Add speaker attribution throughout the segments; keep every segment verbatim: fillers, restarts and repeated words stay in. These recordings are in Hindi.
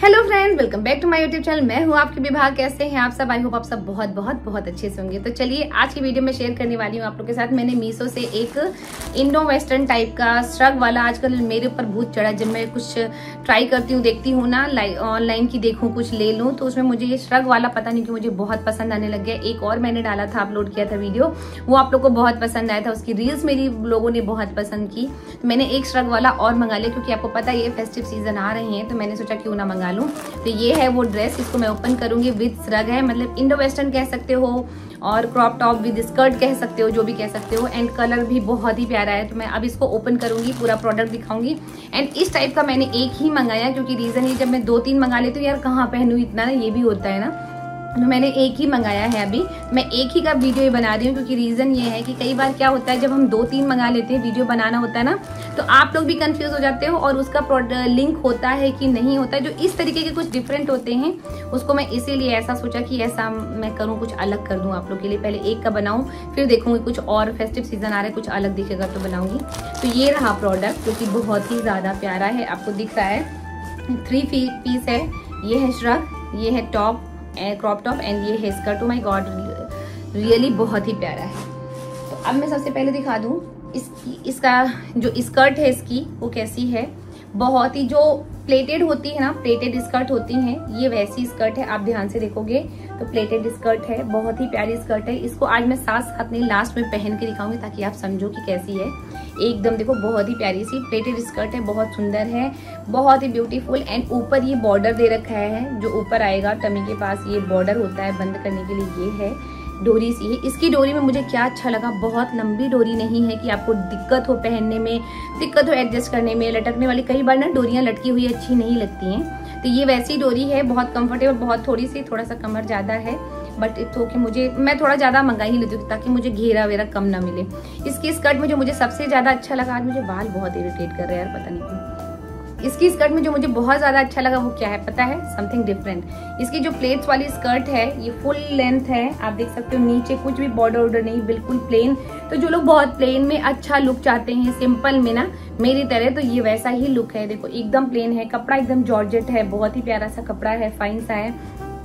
Speaker 1: Hello friends, welcome back to my YouTube channel. मैं हूँ आपकी विभा। कैसे हैं आप सब? आई होप आप सब बहुत बहुत बहुत अच्छे से होंगे। तो चलिए आज की वीडियो में शेयर करने वाली हूँ आप लोग के साथ। मैंने मीशो से एक इंडो वेस्टर्न टाइप का श्रग वाला आजकल मेरे ऊपर भूत चढ़ा। जब मैं कुछ ट्राई करती हूँ, देखती हूँ ना ऑनलाइन की, देखूँ कुछ ले लूँ, तो उसमें मुझे ये श्रग वाला पता नहीं क्यों मुझे बहुत पसंद आने लग गया। एक और मैंने डाला था, अपलोड किया था वीडियो, वो आप लोग को बहुत पसंद आया था। उसकी रील्स मेरी लोगों ने बहुत पसंद की। तो मैंने एक श्रग वाला और मंगा लिया, क्योंकि आपको पता है ये फेस्टिव सीजन आ रहे हैं, तो मैंने सोचा क्यों ना मंगा लूँ। तो ये है वो ड्रेस, इसको मैं ओपन करूंगी। विद श्रग है, मतलब इंडो वेस्टर्न कह सकते हो और क्रॉप टॉप विद स्कर्ट कह सकते हो, जो भी कह सकते हो। एंड कलर भी बहुत ही प्यारा है। तो मैं अब इसको ओपन करूंगी, पूरा प्रोडक्ट दिखाऊंगी। एंड इस टाइप का मैंने एक ही मंगाया, क्योंकि रीजन ये, जब मैं दो तीन मंगा लेती हूँ यार कहाँ पहनूं इतना, ना ये भी होता है ना। तो मैंने एक ही मंगाया है। अभी मैं एक ही का वीडियो बना रही हूँ, क्योंकि रीजन ये है कि कई बार क्या होता है, जब हम दो तीन मंगा लेते हैं, वीडियो बनाना होता है ना, तो आप लोग भी कंफ्यूज हो जाते हो और उसका लिंक होता है कि नहीं होता है। जो इस तरीके के कुछ डिफरेंट होते हैं, उसको मैं इसीलिए ऐसा सोचा कि ऐसा मैं करूँ, कुछ अलग कर दूँ आप लोग के लिए। पहले एक का बनाऊँ, फिर देखूंगी कुछ और फेस्टिव सीजन आ रहा है, कुछ अलग दिखेगा तो बनाऊंगी। तो ये रहा प्रोडक्ट, जो कि बहुत ही ज्यादा प्यारा है। आपको दिख रहा है, थ्री पीस है। ये है श्रग, ये है टॉप, क्रॉप टॉप, एंड ये है skirt. Oh my god, really बहुत ही प्यारा है। तो अब मैं सबसे पहले दिखा दूं इसकी, इसका जो स्कर्ट है इसकी वो कैसी है। बहुत ही जो प्लेटेड होती है ना, प्लेटेड स्कर्ट होती हैं, ये वैसी स्कर्ट है। आप ध्यान से देखोगे तो प्लेटेड स्कर्ट है, बहुत ही प्यारी स्कर्ट है। इसको आज मैं साथ साथ नहीं, लास्ट में पहन के दिखाऊंगी, ताकि आप समझो कि कैसी है। एकदम देखो, बहुत ही प्यारी सी प्लेटेड स्कर्ट है, बहुत सुंदर है, बहुत ही ब्यूटीफुल। एंड ऊपर ये बॉर्डर दे रखा है, जो ऊपर आएगा टमी के पास ये बॉर्डर होता है बंद करने के लिए। ये है डोरी सी है। इसकी डोरी में मुझे क्या अच्छा लगा, बहुत लंबी डोरी नहीं है कि आपको दिक्कत हो पहनने में, दिक्कत हो एडजस्ट करने में। लटकने वाली कई बार ना डोरियां लटकी हुई अच्छी नहीं लगती हैं, तो ये वैसी डोरी है, बहुत कंफर्टेबल, बहुत थोड़ी सी, थोड़ा सा कमर ज्यादा है, बट इट्स ओके। मुझे, मैं थोड़ा ज्यादा मंगा ही लेती हूँ ताकि मुझे घेरा वेरा कम ना मिले। इसकी स्कर्ट में जो मुझे सबसे ज्यादा अच्छा लगा, आज मुझे बाल बहुत इरिटेट कर रहे हैं यार, पता नहीं क्यों। इसकी स्कर्ट में जो मुझे बहुत ज्यादा अच्छा लगा वो क्या है पता है? Something different. इसकी जो प्लेट्स वाली स्कर्ट है, ये फुल लेंथ है, आप देख सकते हो। नीचे कुछ भी बॉर्डर वॉर्डर नहीं, बिल्कुल प्लेन। तो जो लोग बहुत प्लेन में अच्छा लुक चाहते हैं, सिंपल में ना मेरी तरह, तो ये वैसा ही लुक है। देखो एकदम प्लेन है, कपड़ा एकदम जॉर्जेट है, बहुत ही प्यारा सा कपड़ा है, फाइन सा है।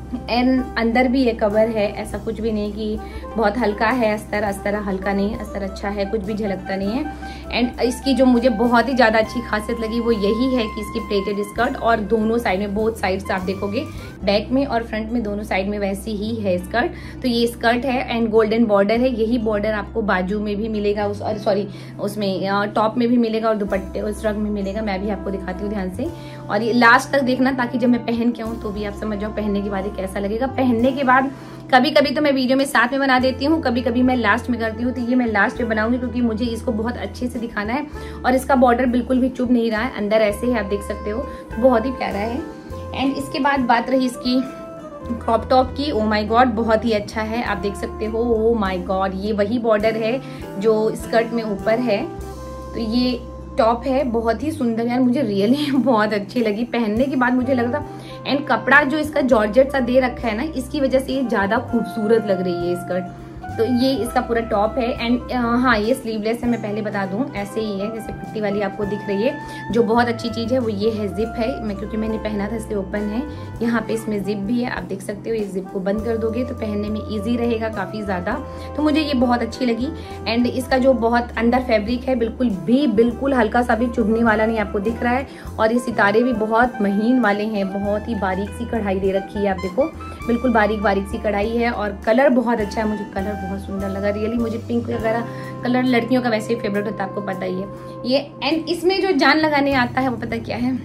Speaker 1: एंड अंदर भी ये कवर है, ऐसा कुछ भी नहीं कि बहुत हल्का है अस्तर, अस्तर हल्का नहीं, अस्तर अच्छा है, कुछ भी झलकता नहीं है। एंड इसकी जो मुझे बहुत ही ज्यादा अच्छी खासियत लगी वो यही है कि इसकी प्लेटेड स्कर्ट, और दोनों साइड में, बोथ साइड से आप देखोगे, बैक में और फ्रंट में, दोनों साइड में वैसी ही है स्कर्ट। तो ये स्कर्ट है एंड गोल्डन बॉर्डर है। यही बॉर्डर आपको बाजू में भी मिलेगा, उस और सॉरी उसमें टॉप में भी मिलेगा और दुपट्टे उस रंग में मिलेगा। मैं भी आपको दिखाती हूँ ध्यान से, और ये लास्ट तक देखना, ताकि जब मैं पहन के आऊँ तो भी आप समझ जाओ पहनने के बाद कैसा लगेगा। पहनने के बाद कभी कभी तो मैं वीडियो में साथ में बना देती हूँ, कभी कभी मैं लास्ट में करती हूँ। तो ये मैं लास्ट में बनाऊंगी, क्योंकि मुझे इसको बहुत अच्छे से दिखाना है। और इसका बॉर्डर बिल्कुल भी चुभ नहीं रहा है, अंदर ऐसे ही आप देख सकते हो, तो बहुत ही प्यारा है। एंड इसके बाद बात रही इसकी क्रॉप टॉप की। ओ माय गॉड, बहुत ही अच्छा है, आप देख सकते हो। ओ माय गॉड, ये वही बॉर्डर है जो स्कर्ट में ऊपर है। तो ये टॉप है, बहुत ही सुंदर यार, मुझे रियली बहुत अच्छी लगी पहनने के बाद। मुझे लगा था, एंड कपड़ा जो इसका जॉर्जेट सा दे रखा है ना, इसकी वजह से ये ज्यादा खूबसूरत लग रही है स्कर्ट। तो ये इसका पूरा टॉप है। एंड हाँ, ये स्लीवलेस है, मैं पहले बता दूं, ऐसे ही है जैसे पट्टी वाली आपको दिख रही है। जो बहुत अच्छी चीज है वो ये है, जिप है। मैं क्योंकि मैंने पहना था इसलिए ओपन है। यहाँ पे इसमें जिप भी है, आप देख सकते हो। ये जिप को बंद कर दोगे तो पहनने में ईजी रहेगा काफी ज्यादा। तो मुझे ये बहुत अच्छी लगी। एंड इसका जो बहुत अंदर फैब्रिक है, बिल्कुल भी बिल्कुल हल्का सा भी चुभने वाला नहीं, आपको दिख रहा है। और ये सितारे भी बहुत महीन वाले हैं, बहुत ही बारीक सी कढ़ाई दे रखी है, आप देखो, बिल्कुल बारीक बारीक सी कढ़ाई है। और कलर बहुत अच्छा है, मुझे कलर बहुत सुंदर लगा रियली। मुझे पिंक वगैरह कलर लड़कियों का वैसे ही फेवरेट होता है, आपको पता ही है ये। एंड इसमें जो जान लगाने आता है वो पता क्या है?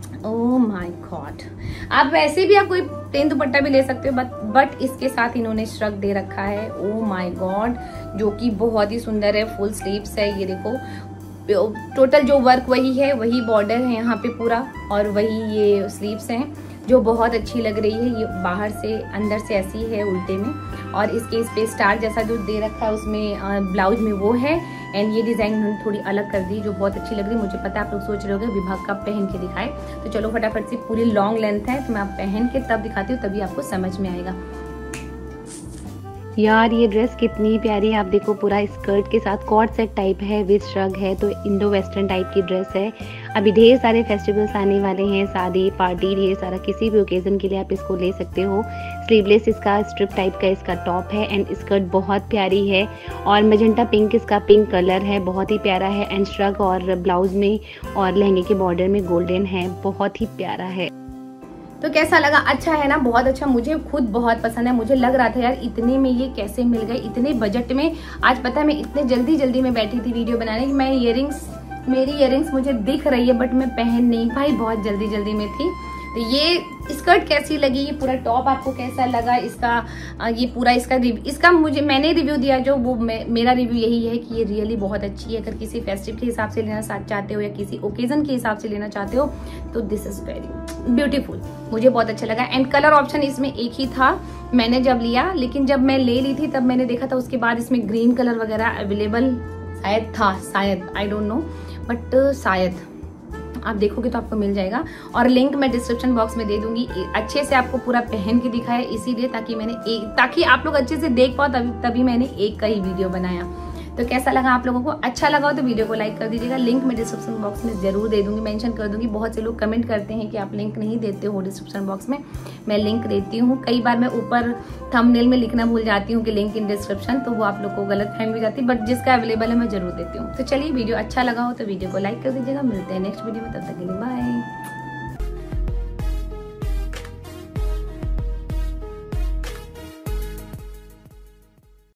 Speaker 1: ओह माय गॉड, आप वैसे भी आप कोई प्लेन दुपट्टा भी ले सकते हो, बट बट इसके साथ इन्होंने श्रग दे रखा है। ओह माय गॉड, जो कि बहुत ही सुंदर है, फुल स्लीव्स है। ये देखो, टोटल जो वर्क वही है, वही बॉर्डर है यहाँ पे पूरा, और वही ये स्लीव्स हैं, जो बहुत अच्छी लग रही है। ये बाहर से अंदर से ऐसी है उल्टे में, और इसके इस पे स्टार जैसा जो दे रखा है उसमें ब्लाउज में वो है। एंड ये डिजाइन उन्होंने थोड़ी अलग कर दी, जो बहुत अच्छी लग रही है। मुझे पता है आप लोग सोच रहे होंगे विभाग का पहन के दिखाए, तो चलो फटाफट से, पूरी लॉन्ग लेंथ है, तो मैं आप पहन के तब दिखाती हूँ, तभी आपको समझ में आएगा। यार ये ड्रेस कितनी प्यारी है, आप देखो पूरा स्कर्ट के साथ कॉर्ड सेट टाइप है विद श्रग है, तो इंडो वेस्टर्न टाइप की ड्रेस है। अभी ढेर सारे फेस्टिवल्स आने वाले हैं, शादी पार्टी ढेर सारा, किसी भी ओकेजन के लिए आप इसको ले सकते हो। स्लीवलेस इसका स्ट्रिप टाइप का इसका टॉप है एंड स्कर्ट बहुत प्यारी है और मैजेंटा पिंक इसका पिंक कलर है, बहुत ही प्यारा है। एंड श्रग और ब्लाउज में और लहंगे के बॉर्डर में गोल्डन है, बहुत ही प्यारा है। तो कैसा लगा? अच्छा है ना, बहुत अच्छा, मुझे खुद बहुत पसंद है। मुझे लग रहा था यार इतने में ये कैसे मिल गए, इतने बजट में। आज पता है मैं इतने जल्दी जल्दी में बैठी थी वीडियो बनाने कि मैं इयररिंग्स मेरी इयररिंग्स मुझे दिख रही है बट मैं पहन नहीं पाई, बहुत जल्दी जल्दी में थी। तो ये स्कर्ट कैसी लगी, ये पूरा टॉप आपको कैसा लगा, इसका ये पूरा इसका रिव्यू इसका मुझे मैंने रिव्यू दिया जो वो मे, मेरा रिव्यू यही है कि ये रियली बहुत अच्छी है। अगर किसी फेस्टिव के हिसाब से लेना चाहते हो या किसी ओकेजन के हिसाब से लेना चाहते हो तो दिस इज वेरी ब्यूटीफुल, मुझे बहुत अच्छा लगा। एंड कलर ऑप्शन इसमें एक ही था मैंने जब लिया, लेकिन जब मैं ले ली थी तब मैंने देखा था उसके बाद इसमें ग्रीन कलर वगैरह अवेलेबल शायद था, शायद आई डोंट नो बट शायद आप देखोगे तो आपको मिल जाएगा। और लिंक मैं डिस्क्रिप्शन बॉक्स में दे दूंगी, अच्छे से आपको पूरा पहन के दिखाया इसीलिए ताकि मैंने एक ताकि आप लोग अच्छे से देख पाओ, तभी तभी मैंने एक का ही वीडियो बनाया। तो कैसा लगा आप लोगों को? अच्छा लगा हो तो वीडियो को लाइक कर दीजिएगा। लिंक मैं डिस्क्रिप्शन बॉक्स में जरूर दे दूंगी, मेंशन कर दूंगी। बहुत से लोग कमेंट करते हैं कि आप लिंक नहीं देते हो डिस्क्रिप्शन बॉक्स में, मैं लिंक देती हूँ। कई बार मैं ऊपर थंबनेल में लिखना भूल जाती हूँ कि लिंक इन डिस्क्रिप्शन, तो वो आप लोग को गलत फहमी हो जाती है, बट जिसका अवेलेबल है मैं जरूर देती हूँ। तो चलिए वीडियो अच्छा लगा हो तो वीडियो को लाइक कर दीजिएगा। मिलते हैं नेक्स्ट वीडियो में, तब तक के लिए बाय।